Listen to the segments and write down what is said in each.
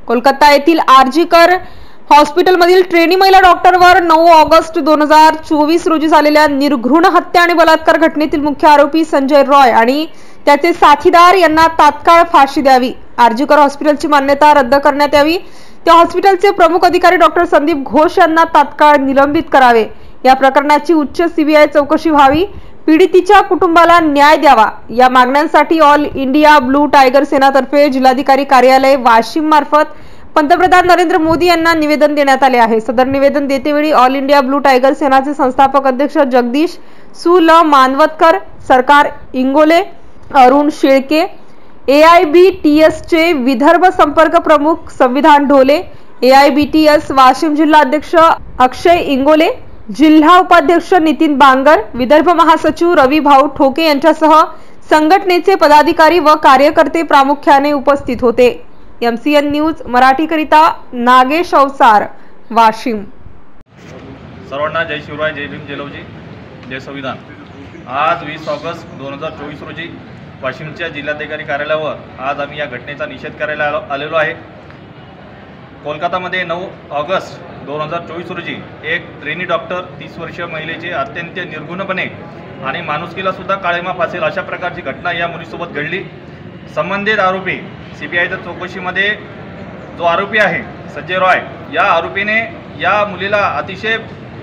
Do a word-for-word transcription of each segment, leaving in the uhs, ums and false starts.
कोलकाता येथील आरजीकर हॉस्पिटलमधील ट्रेनी महिला डॉक्टरवर नऊ ऑगस्ट दोन हजार चोवीस रोजी झालेल्या निर्घृण हत्या आणि बलात्कार घटनेतील मुख्य आरोपी संजय रॉय आणि त्याचे साथीदार यांना तात्काळ फाशी द्यावी, आरजीकर हॉस्पिटलची मान्यता रद्द करण्यात यावी, त्या हॉस्पिटलचे प्रमुख अधिकारी डॉक्टर संदीप घोष यांना तात्काळ निलंबित करावे, या प्रकरणाची उच्च सीबीआय चौकशी व्हावी, पीडितेच्या कुटुंबाला न्याय द्यावा, या मागण्यांसाठी ऑल इंडिया ब्लू टायगर सेनातर्फे जिल्हाधिकारी कार्यालय वाशिम मार्फत पंतप्रधान नरेंद्र मोदी यांना निवेदन देण्यात आले आहे। सदर निवेदन देतेवेळी ऑल इंडिया ब्लू टायगर सेनाचे संस्थापक अध्यक्ष जगदीश सु ल Manwatkar, Sarkar Ingole, Arun Shelke, A I B T S चे विदर्भ संपर्क प्रमुख Samvidhan Dhole, A I B T S Washim जिल्हा अध्यक्ष अक्षय इंगोले, जिल्हा उपाध्यक्ष नितीन बांगर, विदर्भ महासचिव रवी भाऊ ठोके यांच्यासह संघटनेचे पदाधिकारी व कार्यकर्ते प्रामुख्याने उपस्थित होते। एमसीएन न्यूज मराठीकरिता नागेश अवसार, वाशिम। सर्वांना जय शिवराय, जय भीम, जय लवजी, जय संविधान। आज वीस ऑगस्ट दोन हजार चोवीस रोजी वाशिमच्या जिल्हाधिकारी कार्यालयावर आज आम्ही या घटनेचा निषेध करायला आलेलो आहे। कोलकातामध्ये नऊ ऑगस्ट दोन हजार चोवीस रोजी एक ट्रेनी डॉक्टर तीस वर्षीय महिलेचे अत्यंत निर्गुणपणे आणि माणुसकीला सुद्धा काळीमा फासेल अशा प्रकारची घटना या मुलीसोबत घडली। संबंधित आरोपी सीबीआयच्या चौकशीमध्ये जो आरोपी आहे संजय रॉय, या आरोपीने या मुलीला अतिशय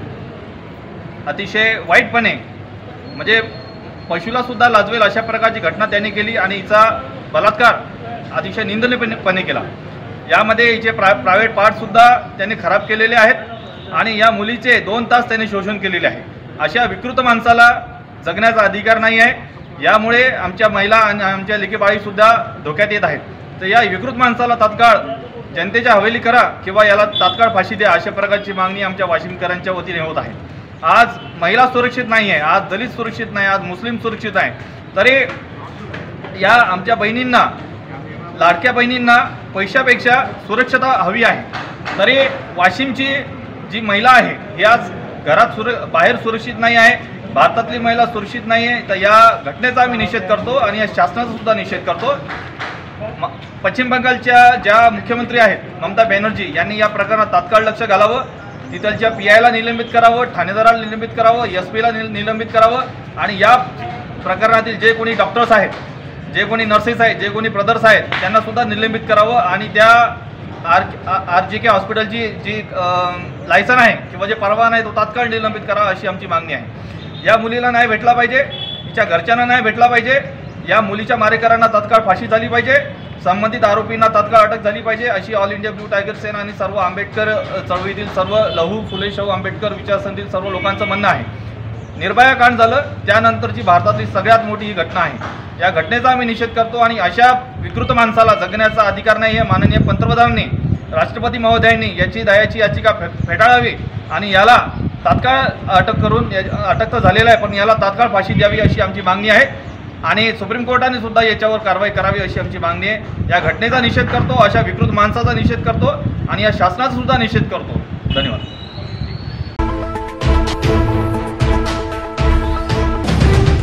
अतिशय वाईटपणे, म्हणजे पशुला सुद्धा लाजवेल अशा प्रकारची घटना त्यांनी केली आणि हिचा बलात्कार अतिशय निंदनीयपणे केला। यामध्ये हिचे प्रा प्रायव्हेट पार्टसुद्धा त्यांनी खराब केलेले आहेत आणि या मुलीचे दोन तास त्यांनी शोषण केलेले आहे। अशा विकृत माणसाला जगण्याचा अधिकार नाही आहे। यामुळे आमच्या महिला आणि आमच्या लेकीबाळीसुद्धा धोक्यात येत आहेत। तर या विकृत माणसाला तात्काळ जनतेच्या हवेली करा किंवा याला तात्काळ फाशी द्या अशा प्रकारची मागणी आमच्या वाशिमकरांच्या वतीने होत आहे। आज महिला सुरक्षित नाही आहे, आज दलित सुरक्षित नाही, आज मुस्लिम सुरक्षित आहे, तरी या आमच्या बहिणींना, लाडक्या बहिणींना पैशापेक्षा सुरक्षता हवी आहे। तरी वाशिमची जी महिला आहे ही आज घरात सुर बाहेर सुरक्षित नाही आहे, भारतातली महिला सुरक्षित नाही आहे। तर या घटनेचा आम्ही निषेध करतो आणि या शासनाचा सुद्धा निषेध करतो। पश्चिम बंगालच्या ज्या मुख्यमंत्री आहेत ममता बॅनर्जी यांनी या प्रकरणात तात्काळ लक्ष घालावं, तिथलच्या पी आयला निलंबित करावं, ठाणेदाराला निलंबित करावं, एस पीला निलंबित करावं आणि या प्रकरणातील जे कोणी डॉक्टर्स आहेत, जे कोणी नर्सेस आहेत, जे कोणी ब्रदर्स आहेत त्यांना सुद्धा निलंबित करावं आणि त्या आर आर जी के हॉस्पिटलची जी लायसन आहे किंवा जे परवाना आहे तो तात्काळ निलंबित करावा अशी आमची मागणी आहे। या मुलीला न्याय भेटला पाहिजे, तिच्या घरच्यांना न्याय भेटला पाहिजे, या मुलीच्या मारेकरांना तात्काळ फाशी झाली पाहिजे, संबंधित आरोपींना तात्काळ अटक झाली पाहिजे अशी all India blue tiger Sena आणि सर्व आंबेडकर चळवळीतील सर्व लहू फुले शाहू आंबेडकर विचारसरणीतील सर्व लोकांचं म्हणणं आहे। निर्भया कांड झालं त्यानंतरची भारतातली सगळ्यात मोठी ही घटना आहे। या घटनेचा आम्ही निषेध करतो आणि अशा विकृत माणसाला जगण्याचा अधिकार नाही आहे। माननीय पंतप्रधानांनी, राष्ट्रपती महोदयांनी याची दयाची याचिका फे फेटाळावी आणि याला तात्काळ अटक करून, अटक तर झालेला आहे पण याला तात्काळ फाशी द्यावी अशी आमची मागणी आहे आणि सुप्रीम कोर्टाने सुद्धा याच्यावर कारवाई करावी अशी आमची मागणी आहे। या घटनेचा निषेध करतो, अशा विकृत माणसाचा निषेध करतो आणि या शासनाचा सुद्धा निषेध करतो। धन्यवाद।